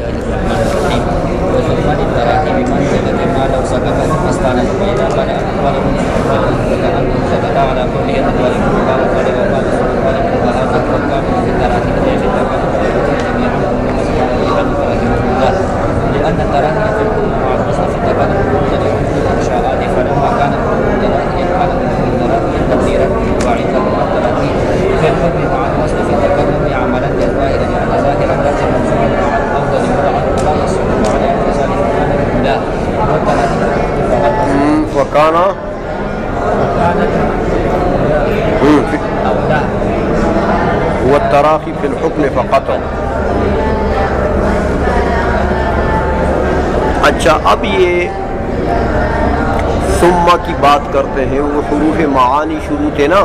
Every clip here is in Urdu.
الله الرحمن الرحيم وثم للتراخي بمنزلة ما لو سكت استانس فإذا قال أقواله وكأنه سكت على قوله أقواله وقال قال وقال وقال وهذا هو الكامل في التراخي الذي تكلم جميعا لأن التراخي في الكل مع الوصف في التكلم مختلف في الإنشاءات فلما كانت التراخي على التراخي تقديرا وعندهم التراخي في الحكم مع الوصف في التكلم عملا للظاهر لأن ظاهرا لازم منصوب مع الأفضل متعلق لا يصح على امتثال الأولى والتراخي وكان أولى هو التراخي في الحكم فقط. اچھا اب یہ ثم کی بات کرتے ہیں. وہ حروف معانی شروع تھے نا،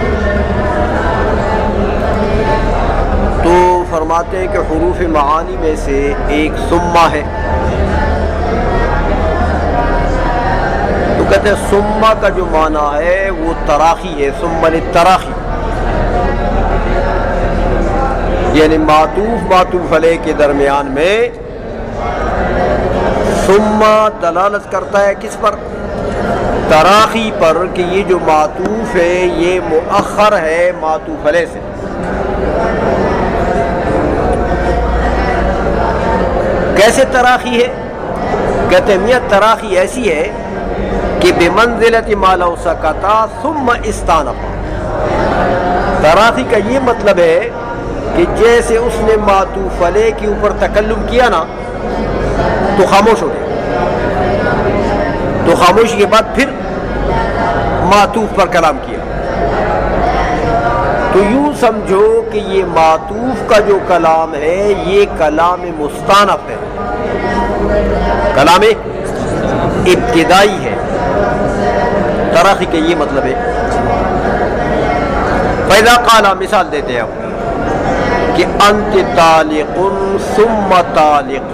تو فرماتے ہیں کہ حروف معانی میں سے ایک ثم ہے. تو کہتے ہیں ثم کا جو معنی ہے وہ تراخی ہے. ثم للتراخی یعنی معطوف علیہ کے درمیان میں ثم دلالت کرتا ہے کس پر؟ تراخی پر، کہ یہ جو معطوف ہے یہ مؤخر ہے معطوف علیہ سے. کیسے تراخی ہے؟ کہتے ہیں میاں تراخی ایسی ہے کہ بمنزلت ما لو سکتا ثم استانف. تراخی کا یہ مطلب ہے کہ جیسے اس نے معطوف علیہ کے اوپر تکلم کیا نا تو خاموش ہو گیا، تو خاموشی کے بعد پھر معطوف پر کلام کیا. تو یوں سمجھو کہ یہ معطوف کا جو کلام ہے یہ کلام مستانف ہے، کلام ابتدائی ہے. تراخی کا یہ مطلب ہے. فَإِذَا قَالَ مثال دیتے ہیں آپ کہ انت طالق ثم طالق،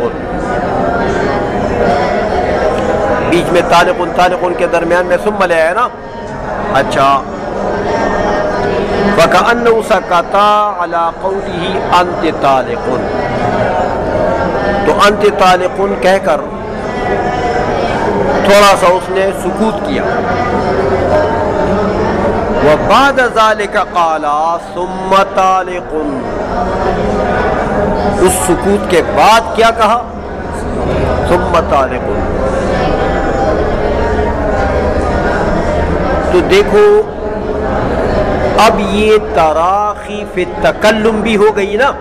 بیچ میں طالق کے درمیان میں ثم لے آیا نا. اچھا فَكَأَنَّهُ سَكَتَ عَلَى قَوْلِهِ أَنْتِ طَالِقٌ، تو انت طالق کہہ کر تھوڑا سا اس نے سکوت کیا. وَبَعْدَ ذَلِكَ قَالَ ثُمَّ طَالِقٌ، اس سکوت کے بعد کیا کہا؟ ثُمَّ طَالِقٌ. تو دیکھو اب یہ تراخی فی التکلم بھی ہو گئی نا،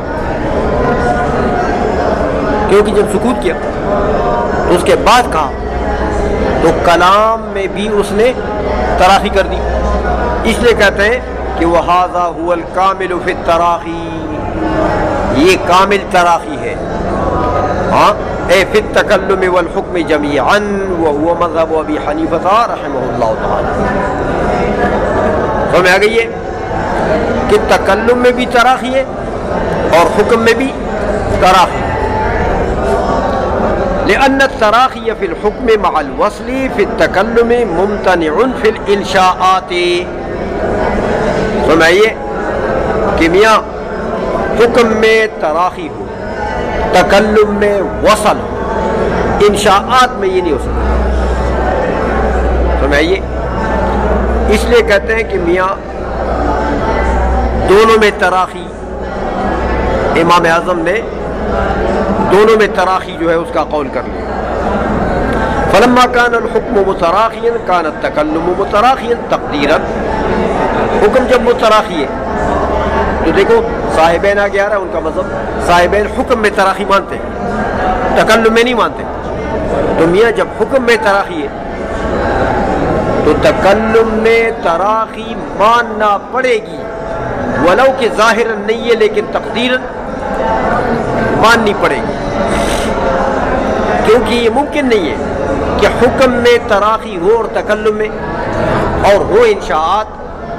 کیونکہ جب سکوت کیا تو اس کے بعد کہا، تو کلام میں بھی اس نے تراخی کر دی. اس لیے کہتے ہیں کہ وَهَذَا هُوَ الْكَامِلُ فِي التَّرَاخِي، یہ کامل تراخی ہے. ہاں اے فی التکلم والحکم جمیعا وهو مذہب ابی حنیفہ رحمہ اللہ تعالی. سمجھ آ گئی ہے کہ تکلم میں بھی تراخی ہے اور حکم میں بھی تراخی. لأن التراخی فی الحکم مع الوصل فی التکلم ممتنع فی الانشاءات. سمجھئے کہ میاں حکم میں تراخی ہو، تکلم میں وصل ہو، انشاءات میں یہ نہیں ہو سکتا. سمجھئے اس لیے کہتے ہیں کہ میاں دونوں میں تراخی، امام اعظم نے دونوں میں تراخی جو ہے اس کا قول کر لیا. فلما كان الحكم متراخيا كان التكلم متراخيا تقديرا. حکم جب متراخی ہے تو دیکھو صاحبین آگے آ رہا ہے، ان کا مذہب صاحبین حکم میں تراخی مانتے ہیں، تکلم میں نہیں مانتے. تو میاں جب حکم میں تراخی ہے تو تکلم میں تراخی ماننا پڑے گی، ولو کہ ظاہر نہیں ہے لیکن تقدیرا ماننی پڑے گی. کیونکہ یہ ممکن نہیں ہے کہ حکم میں تراخی ہو اور تکلم میں اور ہو انشاءات.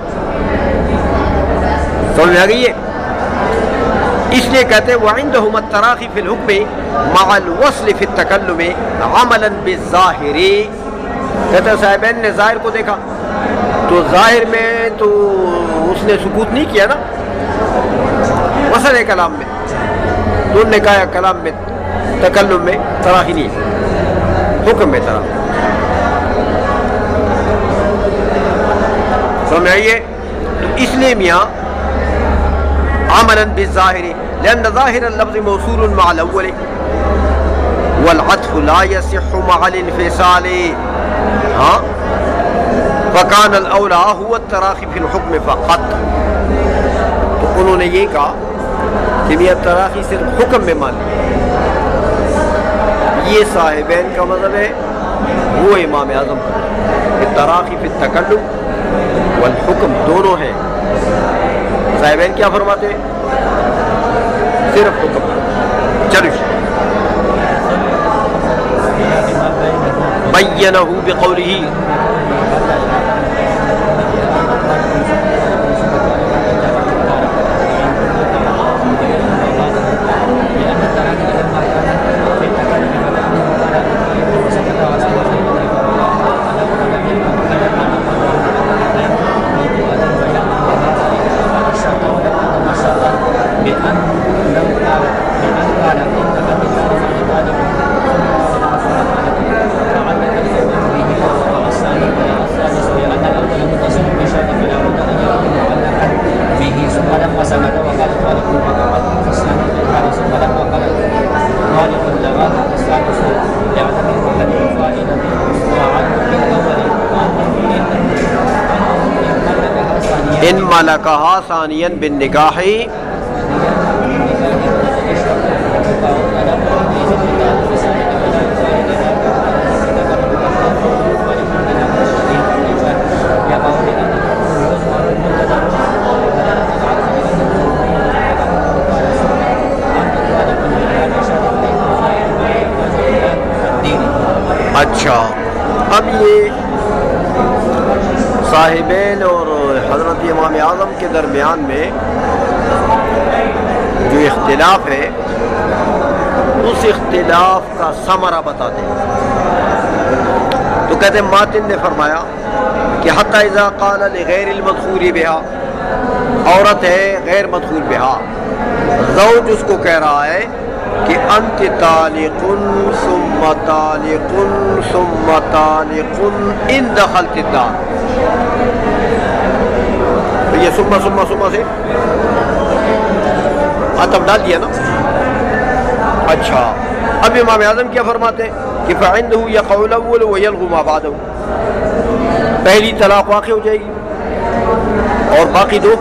سمجھ آ گئی ہے؟ اس لیے کہتے ہیں وعندہم التراخی فی الحکم مع الوصل فی التکلم عملا بالظاہر. کہتے ہیں صاحبین نے ظاہر کو دیکھا تو ظاہر میں تو اس نے سکوت نہیں کیا نا، وصل ہے کلام میں. تو انہوں نے کہا کلام میں تکلم میں تراخی نہیں ہے، حکم میں تراخی. سمجھائیے. تو اس لیے میاں عملا بالظاہر لأن ظاہر اللفظ موصول مع الاول والعطف لا يصح مع الانفصال. ہاں فكان الاولى هو التراخی في الحکم فقط. تو انہوں نے یہ کہا کہ میاں تراخی صرف حکم میں مان لی. یہ صاحبین کا مذہب ہے، وہ امام اعظم کا کہ تراخی فی التکلم والحکم دونوں ہیں. صاحبین کیا فرماتے ہیں؟ صرف حکم. چلو بینہ بقولہ ان ملکہا ثانیا بالنکاح اچھا. اب یہ صاحبین اور حضرت امام اعظم کے درمیان میں جو اختلاف ہے اس اختلاف کا ثمرہ بتاتے ہیں. تو کہتے ہیں ماتن نے فرمایا کہ حتی اذا قال لغیر المدخول بہا، عورت ہے غیر مدخول بہا، زوج اس کو کہہ رہا ہے کہ انت طالق ثم طالق ثم طالق ان دخلت الدار. تو یہ ثم سے عطف ڈال دیا نا. اچھا اب امام اعظم کیا فرماتے ہیں کہ فعنده يقع الاول ويلغو ما بعده. پہلی طلاق واقع ہو جائے گی اور باقی دو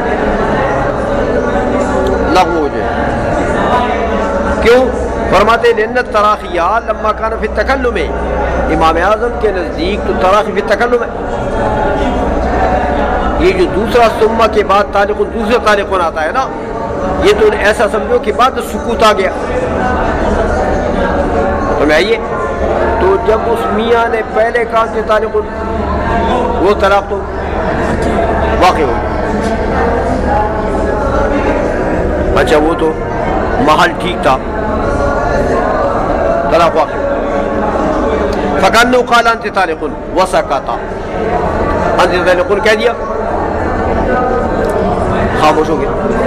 لغو ہو جائے گی. کیوں؟ فرماتے ہیں لأن التراخیہ لما کان فی التکلم، امام اعظم کے نزدیک تو تراخی فی التکلم ہے. یہ جو دوسرا ثم کے بعد طالق دوسرا طالق آتا ہے نا، یہ تو ایسا سمجھو کہ بعد سکوت آ گیا. تو آئیے تو جب اس میاں نے پہلے کہا کہ طالق، وہ طلاق تو واقع ہو گیا. اچھا وہ تو محل ٹھیک تھا، طلاق واقع. فکانہ قال انت طالق وسکت، انت طالق کہہ دیا، خاموش ہو گیا.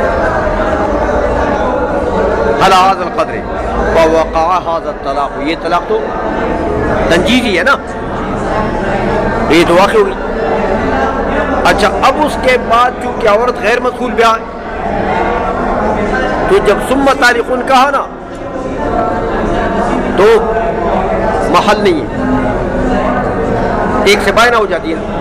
على هذا القدر فوقع هذا الطلاق، یہ طلاق تو تنجیزی ہے نا، یہ تو واقع ہوئی. اچھا اب اس کے بعد چونکہ عورت غیر مدخول بیاہ ہے تو جب ثم طالق کہا نا تو محل نہیں ہے، ایک سے بائنہ ہو جاتی ہے.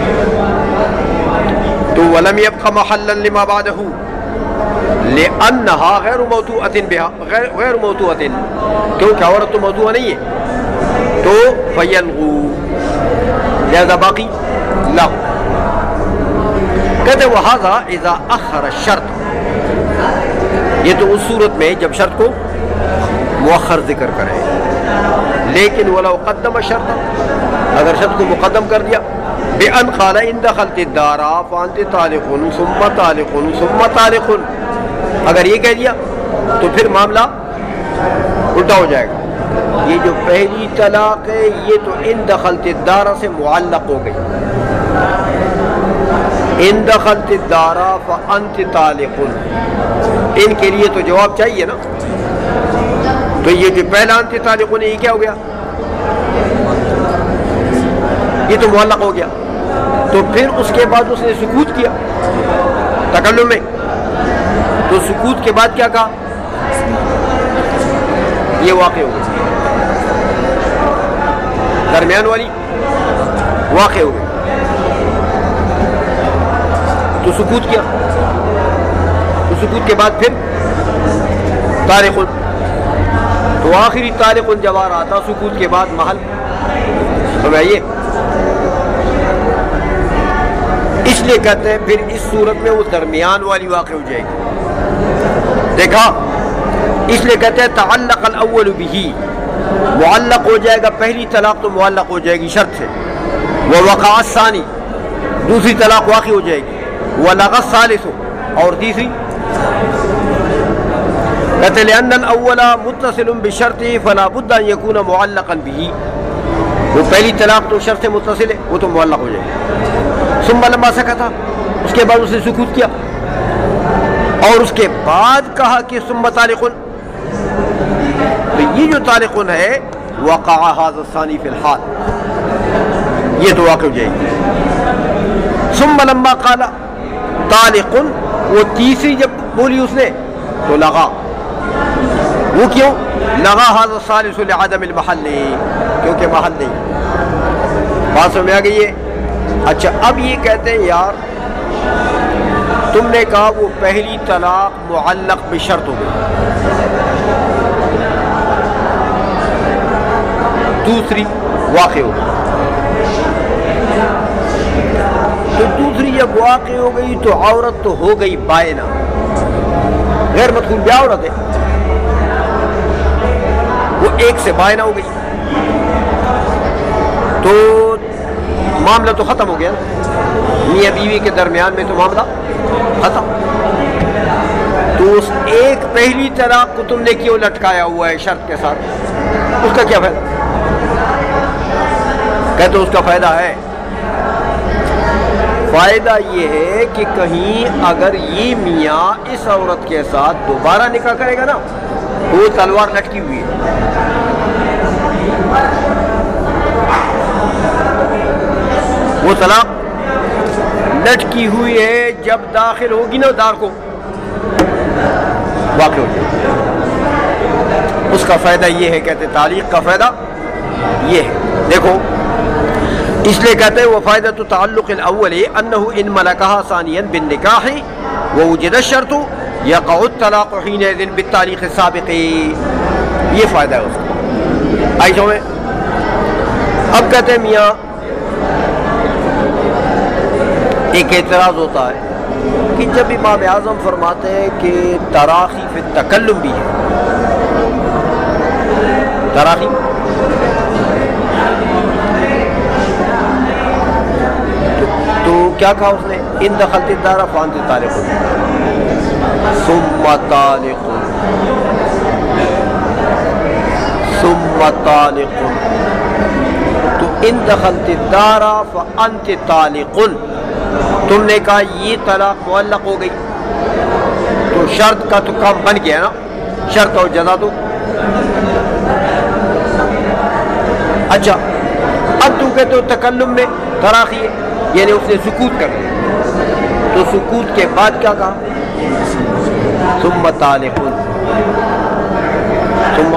تو ولم يبق محلا لما بعده لأنها غیر موطوعة بها، غیر موطوعة کیونکہ عورت تو موضوع نہیں ہے تو فیلغو، لہذا باقی لغو. کہتے ہیں وہذا اذا اخر الشرط، یہ تو اس صورت میں جب شرط کو مؤخر ذکر کرے. لیکن ولو قدم شرط، اگر شرط کو مقدم کر دیا بأن قال ان دخلت الدار فانت طالق ثم طالق ثم طالق، اگر یہ کہہ دیا تو پھر معاملہ الٹا ہو جائے گا. یہ جو پہلی طلاق ہے یہ تو ان دخلت الدار سے معلق ہو گئی، ان دخلت الدار فانت طالق، ان کے لیے تو جواب چاہیے نا. تو یہ جو پہلا انت طالق یہ کیا ہو گیا؟ یہ تو معلق ہو گیا. تو پھر اس کے بعد اس نے سکوت کیا تکلم میں، تو سکوت کے بعد کیا کہا؟ یہ واقع ہو گئی، درمیان والی واقع ہو گئی. تو سکوت کیا، تو سکوت کے بعد پھر طارق، تو آخری طارق جب آ رہا تھا سکوت کے بعد محل سمجھائیے. اس لیے کہتے ہیں پھر اس صورت میں وہ درمیان والی واقع ہو جائے گی. دیکھا، اس لیے کہتے ہیں تعلق الاول به، معلق ہو جائے گا پہلی طلاق تو معلق ہو جائے گی شرط سے. ووقع الثانی، دوسری طلاق واقع ہو جائے گی. ولغى الثالث، اور تیسری کہتے لأن الاول متصل بشرط فلا بد ان يكون معلقا به، وہ پہلی طلاق تو شرط سے متصل ہے، وہ تو معلق ہو جائے گی. ثم لما سکت، اس کے بعد اس نے سکوت کیا اور اس کے بعد کہا کہ ثم طالق، تو یہ جو طالق ہے وقع هذا الثاني في الحال، یہ تو واقع ہو جائے گی. ثم لما قال طالق، وہ تیسری جب بولی اس نے تو لغا، وہ کیوں لغا؟ هذا الثالث لعدم المحل، کیونکہ محل نہیں. بات سمجھ آ گئی ہے؟ اچھا اب یہ کہتے ہیں یار تم نے کہا وہ پہلی طلاق معلق بشرط ہو گئی، دوسری واقع ہو گئی. تو دوسری جب واقع ہو گئی تو عورت تو ہو گئی بائنہ، غیر مدخول بھی عورت ہے، وہ ایک سے بائنہ ہو گئی. تو معاملہ تو ختم ہو گیا، میاں بیوی کے درمیان میں تو معاملہ ختم. تو اس ایک پہلی طلاق کو تم نے کیوں لٹکایا ہوا ہے شرط کے ساتھ؟ اس کا کیا فائدہ؟ کہتے اس کا فائدہ ہے، فائدہ یہ ہے کہ کہیں اگر یہ میاں اس عورت کے ساتھ دوبارہ نکاح کرے گا نا، وہ تلوار لٹکی ہوئی ہے، وہ طلاق لٹکی ہوئی ہے، جب داخل ہوگی نا دار کو واقع ہو جائے. اس کا فائدہ یہ ہے، کہتے تعلیق کا فائدہ یہ ہے. دیکھو اس لیے کہتے ہیں وہ فائدہ تو تعلق الاول انه ان ملکها ثانیا بالنکاح ووجد الشرط یقع الطلاق حینئذ بالتعلیق السابق، یہ فائدہ ہے اس کا. آئی سمجھ؟ اب کہتے ہیں میاں ایک اعتراض ہوتا ہے کہ جب امام اعظم فرماتے ہیں کہ تراخی فی التکلم بھی ہے، تراخی تو کیا کہا اس نے؟ ان دخلت الدار فانت طالق ثم طالق ثم طالق. تو ان دخلت الدار فانت طالق، تم نے کہا یہ طلاق معلق ہو گئی، تو شرط کا تو کام بن گیا نا، شرط اور جزا تو. اچھا اب تم کہتے ہو تکلم میں تراخی ہے، یعنی اس نے سکوت کر دیا، تو سکوت کے بعد کیا کہا؟ ثم طالق. ثم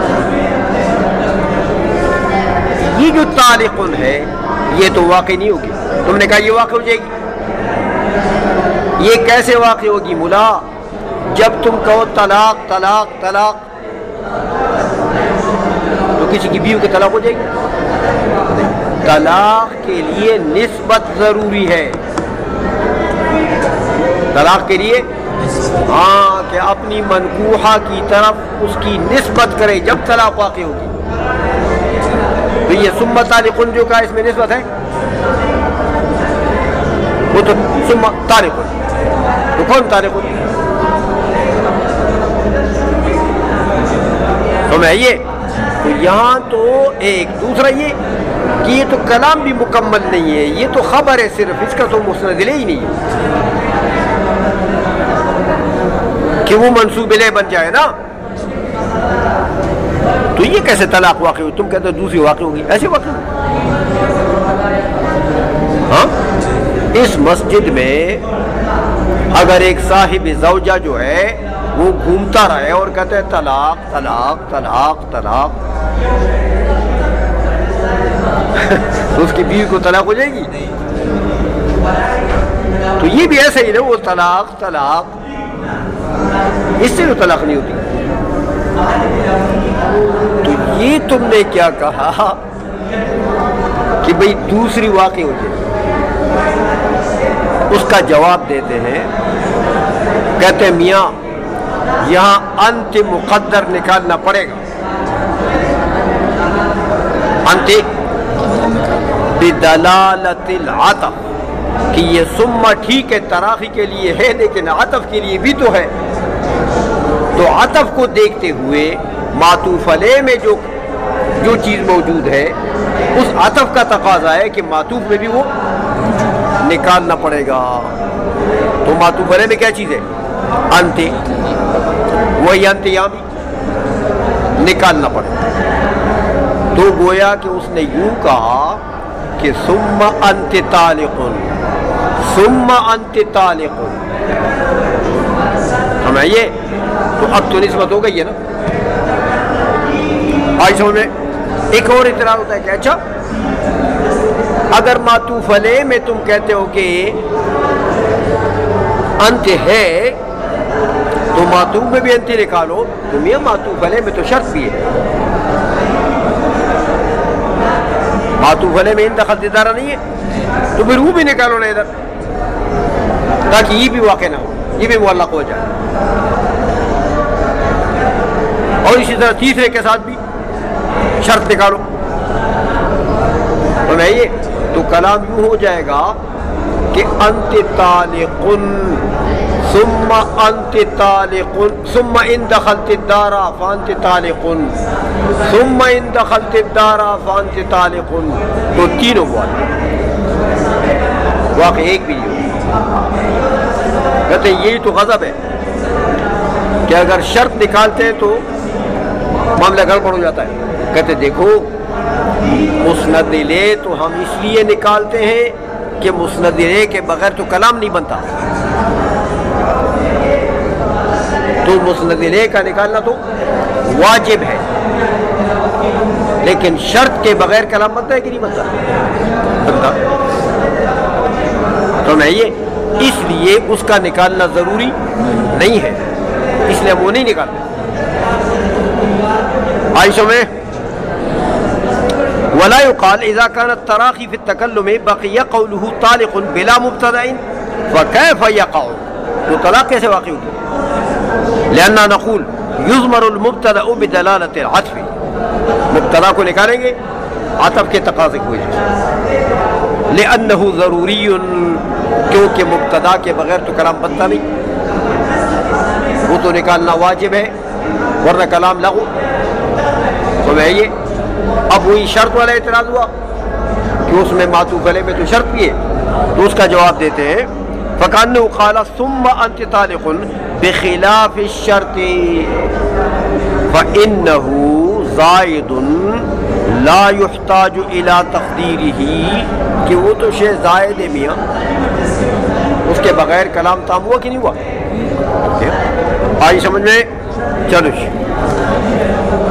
یہ جو طالق ہے یہ تو واقع نہیں ہوگی. تم نے کہا یہ واقع ہو جائے گی، یہ کیسے واقع ہوگی مولا؟ جب تم کہو طلاق طلاق طلاق تو کسی کی بیوی کی طلاق ہو جائے گی؟ طلاق کے لیے نسبت ضروری ہے، طلاق کے لیے ہاں کہ اپنی منکوحہ کی طرف اس کی نسبت کرے جب طلاق واقع ہوگی. تو یہ ثم طالق جو کہا اس میں نسبت ہے، وہ تو ثم طالق، تو کون طالق؟ تو میں یہ تو یہاں تو ایک دوسرا یہ کہ یہ تو کلام بھی مکمل نہیں ہے، یہ تو خبر ہے صرف، اس کا تو مسند الیہ ہی نہیں ہے کہ وہ منسوب الیہ بن جائے نا. تو یہ کیسے طلاق واقع ہوئی؟ تم کہتے ہو دوسری واقع ہوگی، ایسے واقع ہوگی؟ ہاں، اس مسجد میں اگر ایک صاحب زوجہ جو ہے وہ گھومتا رہے اور کہتے ہیں طلاق طلاق طلاق طلاق، تو اس کی بیوی کو طلاق ہو جائے گی؟ تو یہ بھی ایسا ہی نا، وہ طلاق طلاق، اس سے تو طلاق نہیں ہوتی. تو یہ تم نے کیا کہا کہ بھئی دوسری واقع ہو جائے؟ اس کا جواب دیتے ہیں، کہتے ہیں میاں یہاں انت مقدر نکالنا پڑے گا. انت بدلالت العطف، کہ یہ ثم ٹھیک ہے تراخی کے لیے ہے لیکن عطف کے لیے بھی تو ہے. تو عطف کو دیکھتے ہوئے معطوف علیہ میں جو چیز موجود ہے اس عطف کا تقاضا ہے کہ معطوف میں بھی وہ نکالنا پڑے گا. تو معطوف علیہ میں کیا چیز ہے؟ انت، وہی انت یہاں بھی نکالنا پڑے گا. تو گویا کہ اس نے یوں کہا کہ ثم انت طالق، ثم انت طالق، سمجھئے؟ تو اب تو نسبت ہو گئی ہے نا. آج سمجھ میں ایک اور اعتراض ہوتا ہے کہ اچھا اگر معطوف علیہ میں تم کہتے ہو کہ انت ہے تو معطوف میں بھی انت نکالو، تو میاں معطوف علیہ میں تو شرط بھی ہے. معطوف علیہ میں ان دخل دارہ نہیں ہے، تو پھر وہ بھی نکالو نا ادھر، تاکہ یہ بھی واقع نہ ہو، یہ بھی معلق ہو جائے. اور اسی طرح تیسرے کے ساتھ بھی شرط نکالو. تو نہیں یہ تو کلام یوں ہو جائے گا کہ انت طالق ثم انت طالق ثم ان دخلت الدار فانت طالق ثم ان دخلت الدار فانت طالق. تو تینوں بات واقع ایک بھی نہیں. کہتے یہی تو غضب ہے کہ اگر شرط نکالتے ہیں تو معاملہ گڑبڑ ہو جاتا ہے. کہتے دیکھو مسند الیہ تو ہم اس لیے نکالتے ہیں کہ مسند الیہ کے بغیر تو کلام نہیں بنتا. تو مسند الیہ کا نکالنا تو واجب ہے، لیکن شرط کے بغیر کلام بنتا ہے کہ نہیں بنتا؟ تو میں یہ اس لیے اس کا نکالنا ضروری نہیں ہے، اس لیے ہم وہ نہیں نکالتے. عائشہ میں ولا يقال اذا كان التراخي في التكلم بقي قوله طالق بلا مبتدا فكيف يقع؟ تو طلاق کیسے واقع ہوگی؟ لاننا نقول يضمر المبتدا بدلاله العطف، مبتدا کو نکالیں گے عطف کے تقاضے کی وجہ سے. لانه ضروری، کیونکہ مبتدا کے بغیر تو کلام بنتا نہیں، وہ تو نکالنا واجب ہے ورنہ کلام لغو. تو میں یہ اب وہی شرط والا اعتراض ہوا کہ اس میں معطوف علیہ میں تو شرط بھی ہے. تو اس کا جواب دیتے ہیں فَكَأَنَّهُ قَالَ ثُمَّ أَنْتِ طَالِقٌ بِخِلَافِ الشَّرْطِ فَإِنَّهُ زَائِدٌ لَا يُحْتَاجُ إِلَى تَقْدِيرِهِ، کہ وہ تو شے زائد ہے میاں، اس کے بغیر کلام تام ہوا کہ نہیں ہوا؟ آئی سمجھ میں؟ چلو